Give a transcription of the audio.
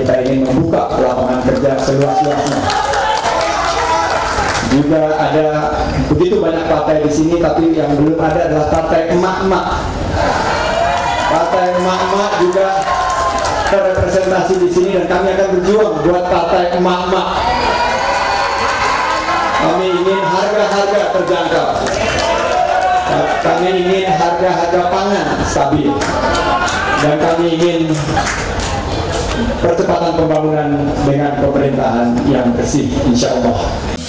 kita ingin membuka lapangan kerja seluas-luasnya. Juga ada begitu banyak partai di sini, tapi yang belum ada adalah partai emak-emak. Partai emak-emak juga terrepresentasi di sini, dan kami akan berjuang buat partai emak-emak. Kami ingin harga-harga terjangkau. Kami ingin harga-harga pangan stabil. Dan kami ingin percepatan pembangunan dengan pemerintahan yang bersih, insya Allah.